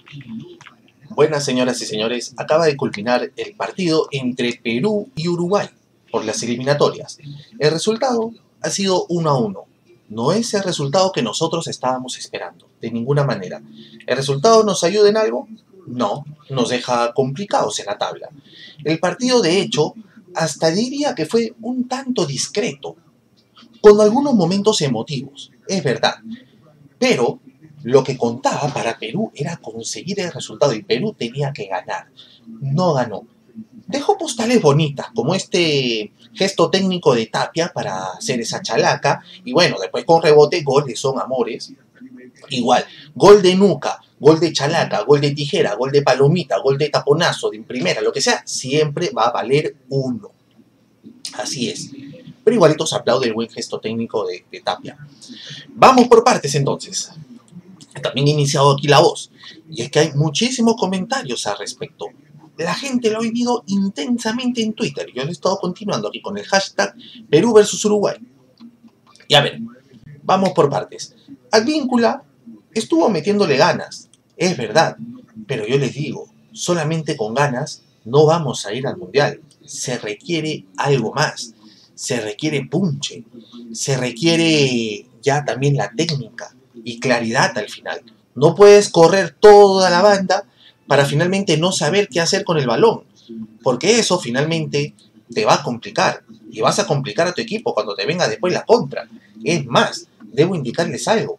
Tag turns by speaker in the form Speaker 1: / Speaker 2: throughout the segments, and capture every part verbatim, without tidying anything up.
Speaker 1: Buenas señoras y señores, acaba de culminar el partido entre Perú y Uruguay por las eliminatorias. El resultado ha sido uno a uno. No es el resultado que nosotros estábamos esperando, de ninguna manera. ¿El resultado nos ayuda en algo? No, nos deja complicados en la tabla. El partido, de hecho, hasta diría que fue un tanto discreto, con algunos momentos emotivos, es verdad. Pero lo que contaba para Perú era conseguir el resultado y Perú tenía que ganar. No ganó. Dejó postales bonitas, como este gesto técnico de Tapia para hacer esa chalaca. Y bueno, después con rebote, goles son amores. Igual, gol de nuca, gol de chalaca, gol de tijera, gol de palomita, gol de taponazo, de primera, lo que sea, siempre va a valer uno. Así es. Pero igualito se aplaude el buen gesto técnico de, de Tapia. Vamos por partes entonces. También he iniciado aquí la voz. Y es que hay muchísimos comentarios al respecto. La gente lo ha vivido intensamente en Twitter. Yo lo he estado continuando aquí con el hashtag Perú versus Uruguay. Y a ver, vamos por partes. Advíncula estuvo metiéndole ganas, es verdad. Pero yo les digo, solamente con ganas no vamos a ir al Mundial. Se requiere algo más. Se requiere punche. Se requiere ya también la técnica y claridad al final. No puedes correr toda la banda para finalmente no saber qué hacer con el balón, porque eso finalmente te va a complicar y vas a complicar a tu equipo cuando te venga después la contra. Es más, debo indicarles algo.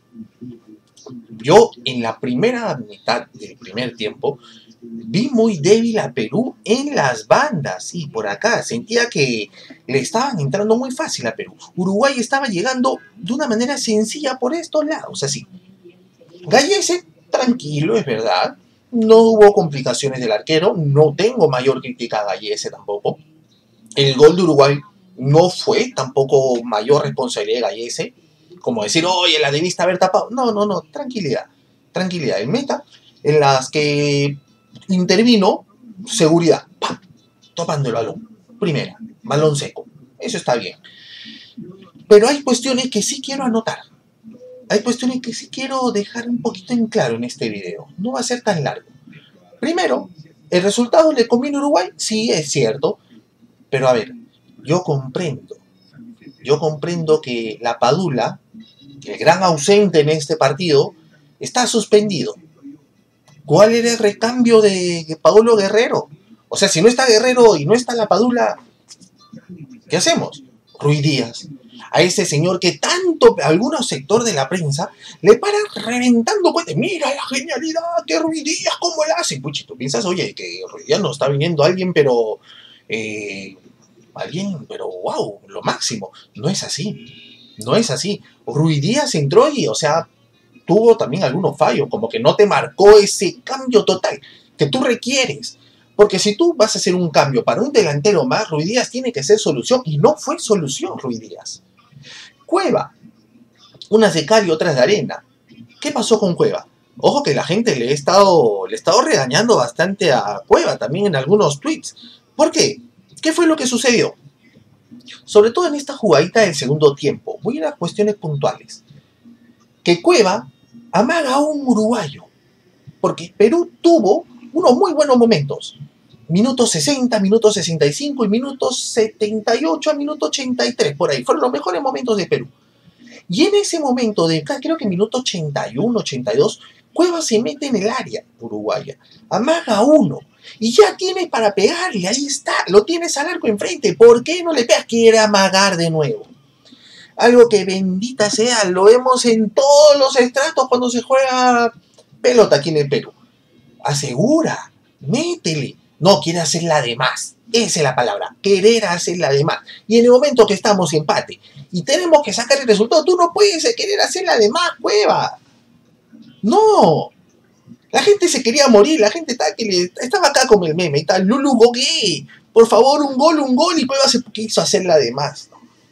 Speaker 1: Yo en la primera mitad del primer tiempo vi muy débil a Perú en las bandas, y por acá sentía que le estaban entrando muy fácil a Perú. Uruguay estaba llegando de una manera sencilla por estos lados, así. Gallese, tranquilo, es verdad. No hubo complicaciones del arquero, no tengo mayor crítica a Gallese tampoco. El gol de Uruguay no fue tampoco mayor responsabilidad de Gallese, como decir, oye, la debiste haber tapado. No, no, no, tranquilidad, tranquilidad. El meta, en las que intervino, seguridad, ¡pam!, topando el balón. Primera, balón seco. Eso está bien. Pero hay cuestiones que sí quiero anotar. Hay cuestiones que sí quiero dejar un poquito en claro en este video. No va a ser tan largo. Primero, ¿el resultado le conviene a Uruguay? Sí, es cierto. Pero a ver, yo comprendo. Yo comprendo que la Padula, el gran ausente en este partido, está suspendido. ¿Cuál era el recambio de Paolo Guerrero? O sea, si no está Guerrero y no está la Padula, ¿qué hacemos? Ruiz Díaz. A ese señor que tanto algunos sector de la prensa le para reventando cohetes. Mira la genialidad que Ruiz Díaz, cómo la hace. Puchito, piensas, oye, que Ruiz Díaz no está viniendo alguien, pero... Eh, alguien, pero wow, lo máximo. No es así. No es así. Ruiz Díaz entró y, o sea, tuvo también algunos fallos, como que no te marcó ese cambio total que tú requieres. Porque si tú vas a hacer un cambio para un delantero más, Ruiz Díaz tiene que ser solución, y no fue solución Ruiz Díaz. Cueva, unas de cal y otras de arena. ¿Qué pasó con Cueva? Ojo que la gente le ha estado, le ha estado regañando bastante a Cueva, también en algunos tweets. ¿Por qué? ¿Qué fue lo que sucedió? Sobre todo en esta jugadita del segundo tiempo. Voy a ir a cuestiones puntuales. Que Cueva amaga a un uruguayo. Porque Perú tuvo unos muy buenos momentos. Minutos sesenta, minutos sesenta y cinco y minutos setenta y ocho a minuto ochenta y tres. Por ahí fueron los mejores momentos de Perú. Y en ese momento, de creo que minuto ochenta y uno, ochenta y dos, Cueva se mete en el área uruguaya. Amaga a uno. Y ya tienes para pegarle. Ahí está. Lo tienes al arco enfrente. ¿Por qué no le pegas? Quiere amagar de nuevo. Algo que bendita sea, lo vemos en todos los estratos cuando se juega pelota aquí en el Perú. Asegura. Métele. No, quiere hacerla de más. Esa es la palabra. Querer hacerla de más. Y en el momento que estamos empate y tenemos que sacar el resultado, tú no puedes querer hacerla de más, Cueva. No. La gente se quería morir. La gente estaba, que le, estaba acá como el meme. Y tal, Lulu Gogué. Por favor, un gol, un gol. Y Cueva se quiso hacerla de más.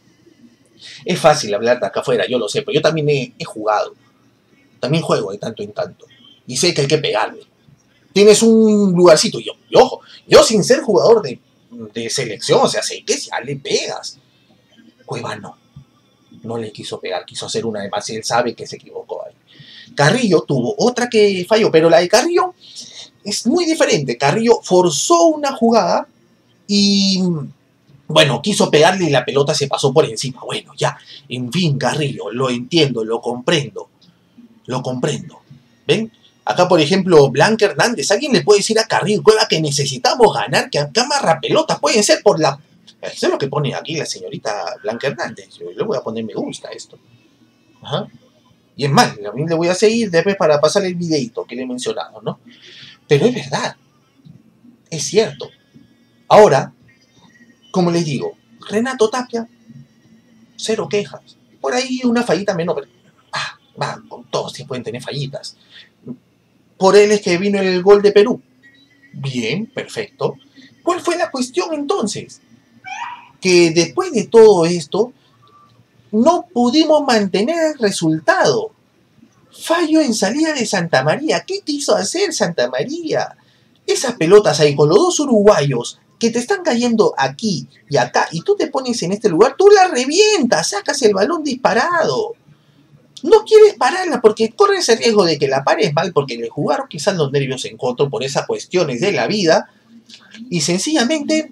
Speaker 1: Es fácil hablar de acá afuera, yo lo sé. Pero yo también he, he jugado. También juego de tanto en tanto. Y sé que hay que pegarle. Tienes un lugarcito. Y yo, y ojo, yo sin ser jugador de, de selección, o sea, sé que ya le pegas. Cueva no. No le quiso pegar, quiso hacer una de más y él sabe que se equivocó ahí. Carrillo tuvo otra que falló, pero la de Carrillo es muy diferente. Carrillo forzó una jugada y, bueno, quiso pegarle y la pelota se pasó por encima. Bueno, ya, en fin, Carrillo, lo entiendo, lo comprendo, lo comprendo. ¿Ven? Acá, por ejemplo, Blanca Hernández, ¿alguien le puede decir a Carrillo Cueva que necesitamos ganar, que acá amarra pelotas? Pueden ser por la... Eso es lo que pone aquí la señorita Blanca Hernández. Yo le voy a poner me gusta a esto. Ajá. Y es más, a mí le voy a seguir después para pasar el videito que le he mencionado, ¿no? Pero es verdad. Es cierto. Ahora, como les digo, Renato Tapia, cero quejas. Por ahí una fallita menor, pero... Ah, va, con todos sí pueden tener fallitas. Por él es que vino el gol de Perú. Bien, perfecto. ¿Cuál fue la cuestión entonces? Que después de todo esto, no pudimos mantener el resultado. Fallo en salida de Santa María. ¿Qué te hizo hacer Santa María? Esas pelotas ahí con los dos uruguayos que te están cayendo aquí y acá y tú te pones en este lugar, tú la revientas, sacas el balón disparado. No quieres pararla porque corres el riesgo de que la pares mal porque le jugaron quizás los nervios en contra por esas cuestiones de la vida y sencillamente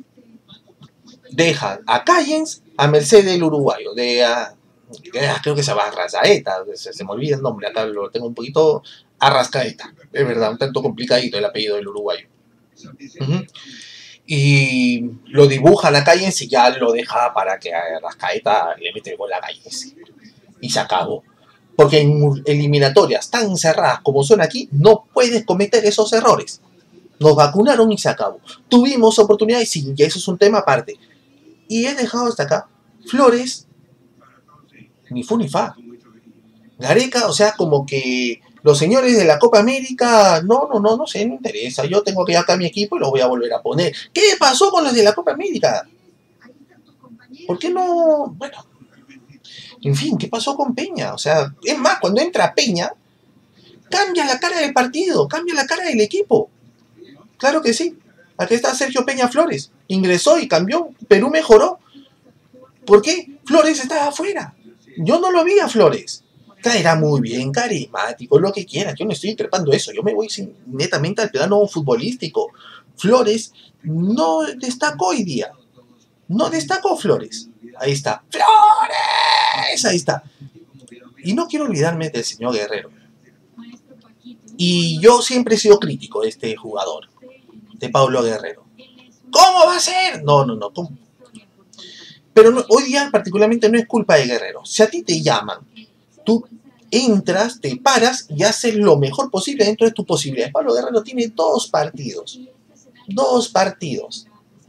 Speaker 1: dejan a Callens a merced del uruguayo, de a, creo que se llama Arrascaeta, se, se me olvida el nombre, acá lo tengo un poquito, Arrascaeta, es verdad, un tanto complicadito el apellido del uruguayo. Uh-huh. Y lo dibujan a Callens y ya lo deja para que a Arrascaeta le mete el gol a Callens. Y se acabó. Porque en eliminatorias tan cerradas como son aquí, no puedes cometer esos errores. Nos vacunaron y se acabó. Tuvimos oportunidades, sí, y eso es un tema aparte. Y he dejado hasta acá. Flores, ni fu ni fa. Gareca, o sea, como que los señores de la Copa América, no, no, no, no sé, no interesa. Yo tengo que ir acá a mi equipo y lo voy a volver a poner. ¿Qué pasó con los de la Copa América? ¿Por qué no? Bueno, en fin, ¿qué pasó con Peña? O sea, es más, cuando entra Peña, cambia la cara del partido, cambia la cara del equipo. Claro que sí. Aquí está Sergio Peña Flores. Ingresó y cambió. Perú mejoró. ¿Por qué? Flores estaba afuera. Yo no lo vi a Flores. Caerá muy bien, carismático, lo que quieras. Yo no estoy increpando eso. Yo me voy sin, netamente al plano futbolístico. Flores no destacó hoy día. No destacó Flores. Ahí está. ¡Flores! Ahí está. Y no quiero olvidarme del señor Guerrero. Y yo siempre he sido crítico de este jugador, de Pablo Guerrero. ¿Cómo va a ser? No, no, no. ¿Cómo? Pero no, hoy día particularmente no es culpa de Guerrero. Si a ti te llaman, tú entras, te paras y haces lo mejor posible dentro de tus posibilidades. Pablo Guerrero tiene dos partidos. Dos partidos.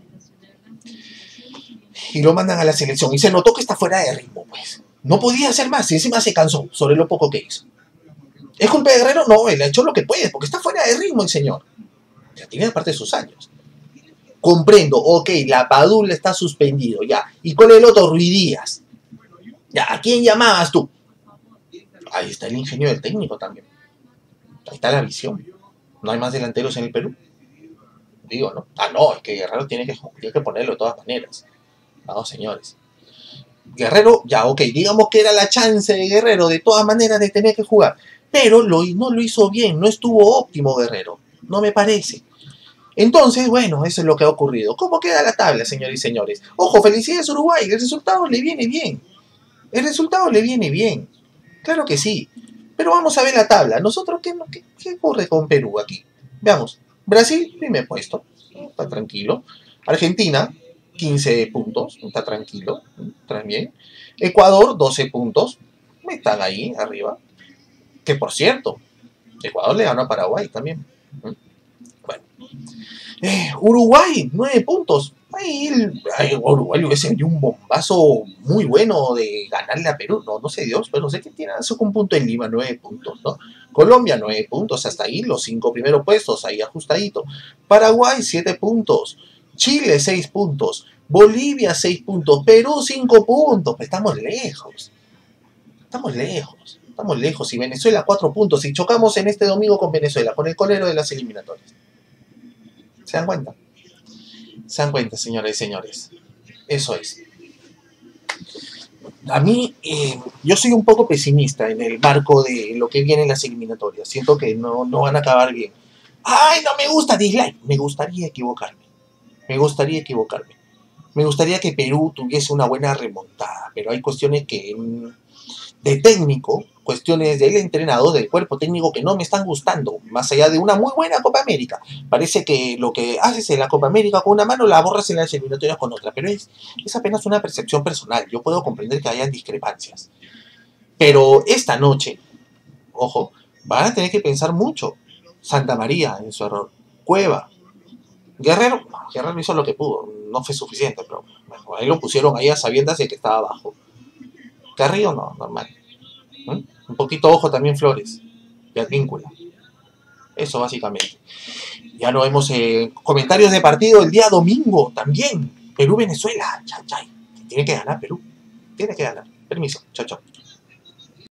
Speaker 1: Y lo mandan a la selección. Y se notó que está fuera de ritmo, pues. No podía hacer más y encima se cansó sobre lo poco que hizo. ¿Es culpa de Guerrero? No, él ha hecho lo que puede, porque está fuera de ritmo el señor. Ya tiene aparte de sus años. Comprendo, ok, la Padula está suspendido, ya. ¿Y con el otro, Ruiz Díaz? Ya, ¿a quién llamabas tú? Ahí está el ingenio del técnico también. Ahí está la visión. ¿No hay más delanteros en el Perú? Digo, ¿no? Ah, no, es que Guerrero tiene que, tiene que ponerlo de todas maneras. Vamos, señores. Guerrero, ya, ok, digamos que era la chance de Guerrero de todas maneras de tener que jugar. Pero lo, no lo hizo bien, no estuvo óptimo Guerrero. No me parece. Entonces, bueno, eso es lo que ha ocurrido. ¿Cómo queda la tabla, señores y señores? Ojo, felicidades Uruguay, el resultado le viene bien. El resultado le viene bien. Claro que sí. Pero vamos a ver la tabla. ¿Nosotros qué, qué, qué ocurre con Perú aquí? Veamos. Brasil, primer puesto. Está tranquilo. Argentina, quince puntos. Está tranquilo. También. Ecuador, doce puntos. Están ahí arriba. Que por cierto, Ecuador le ganó a Paraguay también. Bueno. Eh, Uruguay, nueve puntos. Ahí el, ay, Uruguay le hubiese dio un bombazo muy bueno de ganarle a Perú. No, no sé Dios, pero no sé qué tiene. Hace un punto en Lima, nueve puntos, ¿no? Colombia, nueve puntos, hasta ahí los cinco primeros puestos, ahí ajustadito. Paraguay, siete puntos. Chile, seis puntos. Bolivia, seis puntos. Perú, cinco puntos. Pues estamos lejos. Estamos lejos. Estamos lejos. Y Venezuela, cuatro puntos. Y chocamos en este domingo con Venezuela, con el colero de las eliminatorias. ¿Se dan cuenta? Se dan cuenta, señores y señores. Eso es. A mí, eh, yo soy un poco pesimista en el marco de lo que viene en las eliminatorias. Siento que no, no van a acabar bien. ¡Ay, no me gusta! Dislike. Me gustaría equivocarme. Me gustaría equivocarme. Me gustaría que Perú tuviese una buena remontada, pero hay cuestiones que de técnico, cuestiones del entrenador, del cuerpo técnico que no me están gustando, más allá de una muy buena Copa América. Parece que lo que haces en la Copa América con una mano la borras en las eliminatorias con otra, pero es, es apenas una percepción personal. Yo puedo comprender que hayan discrepancias. Pero esta noche, ojo, van a tener que pensar mucho. Santa María en su error. Cueva. Guerrero, no, Guerrero hizo lo que pudo, no fue suficiente, pero bueno, ahí lo pusieron ahí a sabiendas de que estaba abajo. Carrillo no, normal. ¿Mm? Un poquito ojo también Flores, de Advíncula. Eso básicamente. Ya nos vemos en comentarios de partido el día domingo también. Perú-Venezuela. Chay, chay. Tiene que ganar Perú. Tiene que ganar. Permiso. Chao, chao.